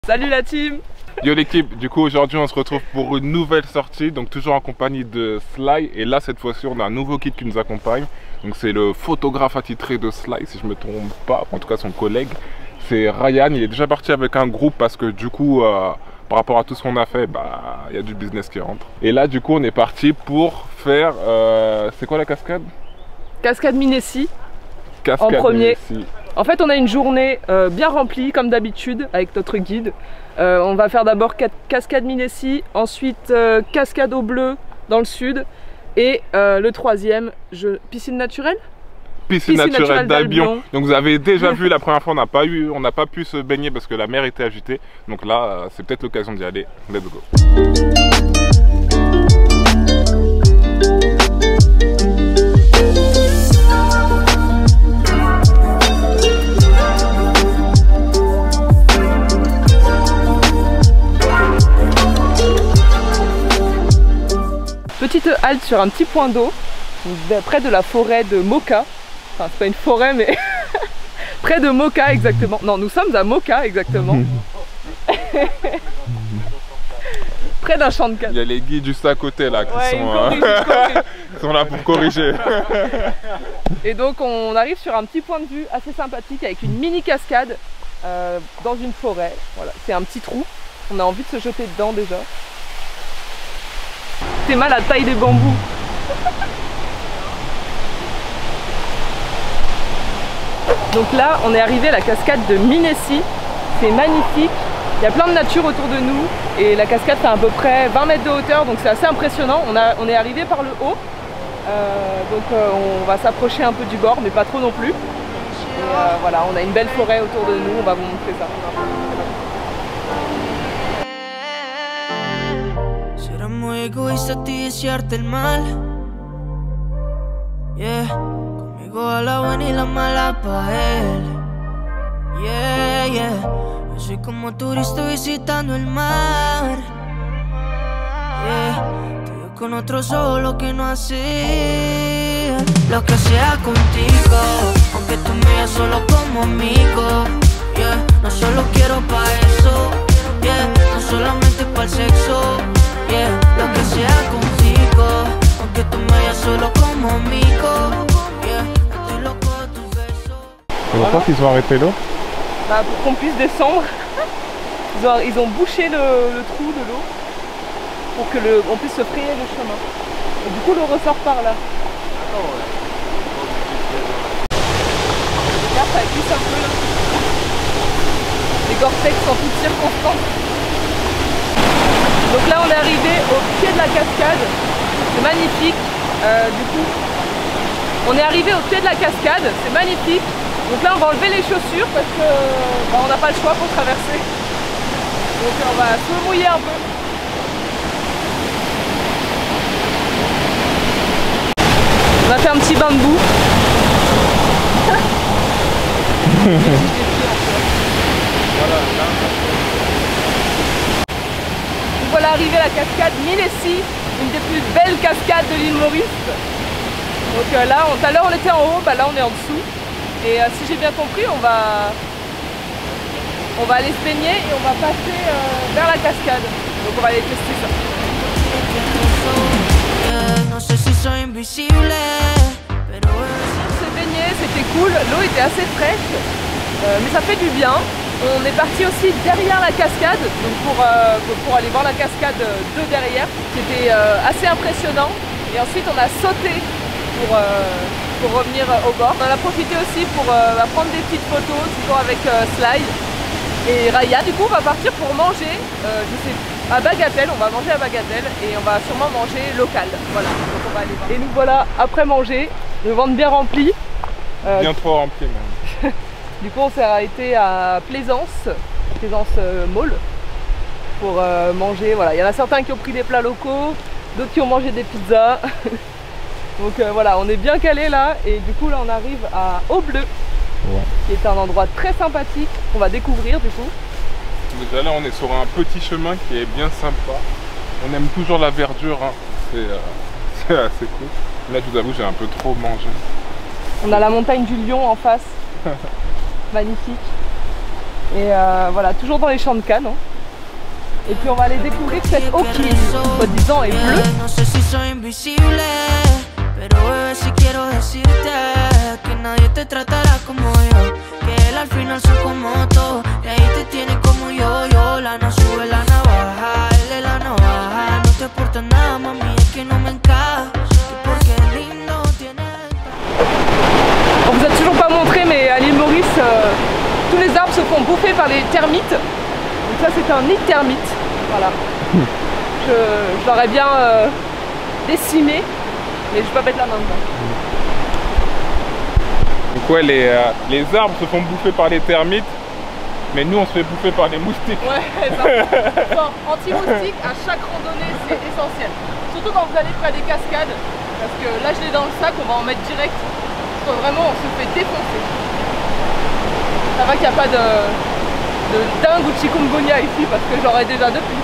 Salut la team! Yo l'équipe, du coup aujourd'hui on se retrouve pour une nouvelle sortie, donc toujours en compagnie de Sly. Et là cette fois-ci on a un nouveau guide qui nous accompagne. Donc c'est le photographe attitré de Sly, si je me trompe pas, en tout cas son collègue. C'est Ryan, il est déjà parti avec un groupe parce que du coup par rapport à tout ce qu'on a fait, bah il y a du business qui rentre. Et là du coup on est parti pour faire, c'est quoi la cascade? Cascade Minessi. Cascade en premier. Minessi. En fait on a une journée bien remplie comme d'habitude avec notre guide. On va faire d'abord cascade Minessi, ensuite cascade au bleu dans le sud et le troisième, piscine naturelle? Piscine naturelle d'Albion. Donc vous avez déjà vu la première fois, on n'a pas pu se baigner parce que la mer était agitée. Donc là c'est peut-être l'occasion d'y aller. Let's go. Petite halte sur un petit point d'eau, près de la forêt de Moka. Enfin, c'est pas une forêt, mais près de Moka exactement. Non, nous sommes à Moka exactement. Près d'un champ de canne. Il y a les guides juste à côté là qui sont là pour corriger. Et donc on arrive sur un petit point de vue assez sympathique avec une mini cascade dans une forêt. Voilà, c'est un petit trou. On a envie de se jeter dedans déjà. C'est mal la taille des bambous. Donc là, on est arrivé à la cascade de Minessi. C'est magnifique. Il y a plein de nature autour de nous. Et la cascade fait à peu près 20 mètres de hauteur. Donc c'est assez impressionnant. On est arrivé par le haut. On va s'approcher un peu du bord, mais pas trop non plus. Et voilà, on a une belle forêt autour de nous. On va vous montrer ça. Muy egoísta a ti desearte el mal. Yeah, conmigo a la buena y la mala pa' él. Yeah, yeah, yo soy como turista visitando el mar. Yeah, te veo con otro solo que no hacía. Lo que sea contigo, aunque tú me veas solo como amigo. Yeah, no solo quiero pa' eso. Yeah, no solamente pa' el sexo. Yeah, lo que sea contigo, aunque tú me veas solo como amigo. Yeah, estoy loco de tus besos. Pourquoi qu'ils ont arrêté l'eau? Bah, pour qu'on puisse descendre. Ils ont bouché le trou de l'eau pour que on puisse se frayer le chemin. Et du coup l'eau ressort par là. Regarde, ça glisse un peu là. Les Gore-Tex en toutes circonstances. Donc là on est arrivé au pied de la cascade, c'est magnifique. Du coup on est arrivé au pied de la cascade, c'est magnifique. Donc là on va enlever les chaussures parce que on n'a pas le choix pour traverser. Donc on va se mouiller un peu. On a fait un petit bain de boue. Voilà arrivé à la cascade Minessi, une des plus belles cascades de l'île Maurice. Donc là, tout à l'heure on était en haut, bah là on est en dessous. Et si j'ai bien compris, on va aller se baigner et on va passer vers la cascade. Donc on va aller tester ça. On s'est baigné, c'était cool, l'eau était assez fraîche, mais ça fait du bien. On est parti aussi derrière la cascade, donc pour aller voir la cascade de derrière, c'était assez impressionnant. Et ensuite on a sauté pour revenir au bord. On en a profité aussi pour prendre des petites photos, toujours avec Sly et Raya. Du coup on va partir pour manger, à Bagatelle, on va manger à Bagatelle et on va sûrement manger local. Voilà, donc on va aller voir. Et nous voilà après manger, le ventre bien rempli. Bien trop rempli même. Du coup on s'est arrêté à Plaisance Mall pour manger. Voilà, il y en a certains qui ont pris des plats locaux, d'autres qui ont mangé des pizzas. Donc voilà, on est bien calé là et du coup là on arrive à Eau Bleue, qui est un endroit très sympathique qu'on va découvrir du coup. Déjà là on est sur un petit chemin qui est bien sympa. On aime toujours la verdure, hein. C'est assez cool. Là je vous avoue j'ai un peu trop mangé. On a la montagne du Lion en face. Magnifique. Et voilà, toujours dans les champs de canne. Hein. Et puis on va aller découvrir cette eau qui, soi-disant, est bleue. Pero bebé, si quiero decirte que nadie te tratará como yo, que él al final son como todo, y ahí te tiene como yo, la no sube la navaja, él es la navaja, no te aporta nada, mami, es que no me encaja, y porque es lindo tiene... On vous a toujours pas montré, mais à l'île Maurice, tous les arbres se font bouffer par les termites. Donc ça c'est un nid de termites, voilà. Je l'aurais bien décimé. Mais je peux pas mettre la main dedans. Donc ouais, les arbres se font bouffer par les termites, mais nous on se fait bouffer par les moustiques. Ouais, ça. Anti-moustique à chaque randonnée, c'est essentiel. Surtout quand vous allez près des cascades, parce que là je l'ai dans le sac, on va en mettre direct. Parce que vraiment on se fait défoncer. Ça va qu'il n'y a pas de dingue ou de chikungunya ici, parce que j'aurais déjà depuis.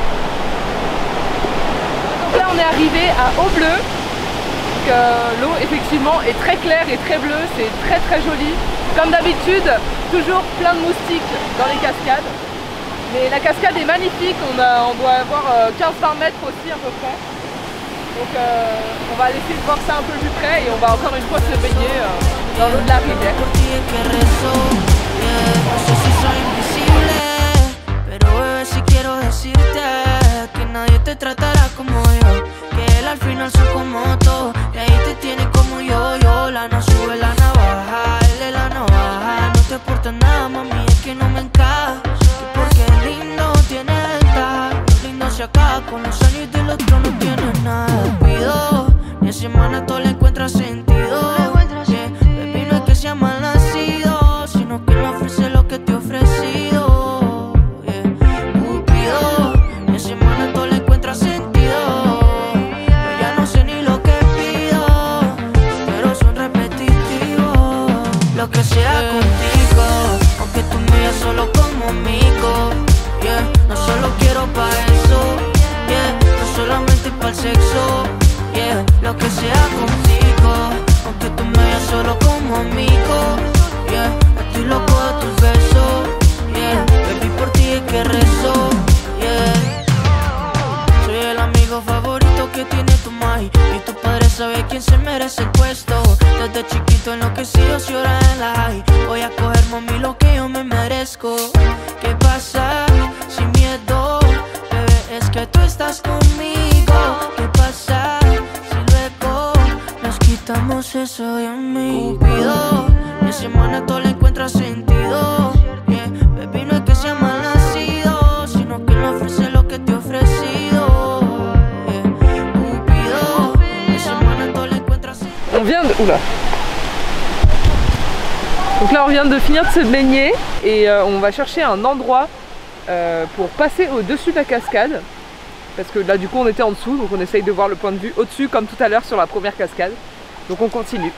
Donc là on est arrivé à Eau-Bleue. L'eau effectivement est très claire et très bleue, c'est très très joli. Comme d'habitude, toujours plein de moustiques dans les cascades. Mais la cascade est magnifique, on doit avoir 15-20 mètres aussi à peu près. Donc on va essayer de voir ça un peu plus près et on va encore une fois se baigner dans l'eau de la rivière. Al final soy como todo, y ahí te tiene como yo, la no sube la navaja, él es la navaja, no te aporta nada, mami, es que no me encaja, y porque es lindo tiene ventaja, lo lindo se acaba con los años y del otro no tiene nada, cuido, ni a semana todo le encuentra sentido, yeah, baby, no es que sea mal nacido, sino que no ofrece lo que te he ofrecido, yeah, Cupido, ni a semana todo le encuentra sentido. Lo que sea contigo, aunque tú me veas solo como amigo, yeah, no solo quiero pa' eso, yeah, no solamente pa' el sexo, yeah, lo que sea contigo, aunque tú me veas solo como amigo, yeah, estoy loco de tus besos, yeah, baby por ti es que rezo, yeah, soy el amigo favorito que tiene tu mãe, y tu padre sabe quién se merece el puesto. Desde chiquito enloquecido si llora en la high. Voy a coger, mami, lo que yo me merezco. ¿Qué pasa? Sin miedo, bebé, es que tú estás conmigo. ¿Qué pasa? Si luego nos quitamos eso de mí. Cupido, mi semana todo le encuentra sentido. Yeah, baby, no es que sea mal nacido, sino que no ofrece lo que te he ofrecido. Yeah, Cupido, mi semana todo le encuentra sentido. On vient de... Oula. Donc là on vient de finir de se baigner et on va chercher un endroit pour passer au-dessus de la cascade. Parce que là du coup on était en dessous, donc on essaye de voir le point de vue au-dessus comme tout à l'heure sur la première cascade. Donc on continue.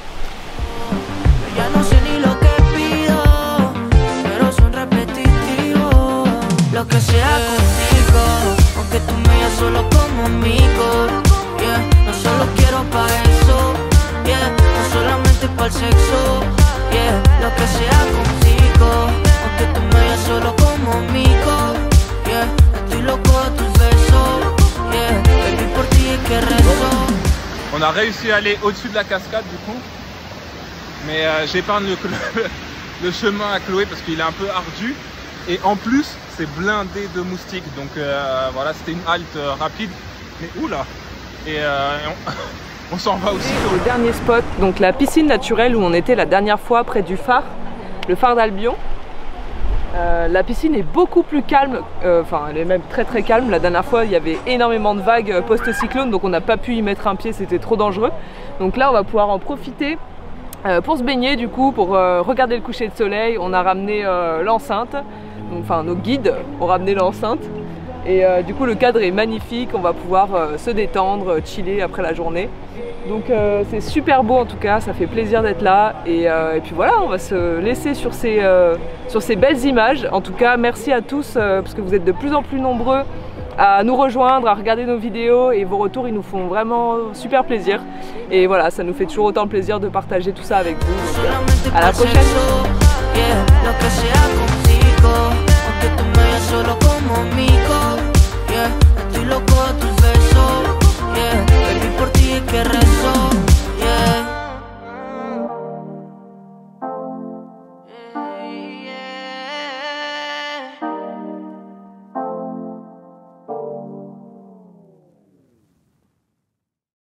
El sexo, yeah, lo que sea contigo, aunque tú me veas solo como amigo, yeah, estoy loco de tus besos, yeah, baby por ti es que rezo. On a réussi à aller au-dessus de la cascade du coup, mais j'épargne le chemin à Chloé parce qu'il est un peu ardu et en plus c'est blindé de moustiques, donc voilà, c'était une halte rapide, mais oula, et on s'en va aussi. Le dernier spot, donc la piscine naturelle où on était la dernière fois près du phare, le phare d'Albion. La piscine est beaucoup plus calme, enfin elle est même très très calme. La dernière fois il y avait énormément de vagues post-cyclone, donc on n'a pas pu y mettre un pied, c'était trop dangereux. Donc là on va pouvoir en profiter pour se baigner du coup, pour regarder le coucher de soleil. On a ramené l'enceinte, enfin nos guides ont ramené l'enceinte. Et du coup le cadre est magnifique, on va pouvoir se détendre, chiller après la journée. Donc c'est super beau en tout cas, ça fait plaisir d'être là. Et puis voilà, on va se laisser sur ces belles images. En tout cas, merci à tous parce que vous êtes de plus en plus nombreux à nous rejoindre, à regarder nos vidéos. Et vos retours, ils nous font vraiment super plaisir. Et voilà, ça nous fait toujours autant plaisir de partager tout ça avec vous. Donc, à la prochaine!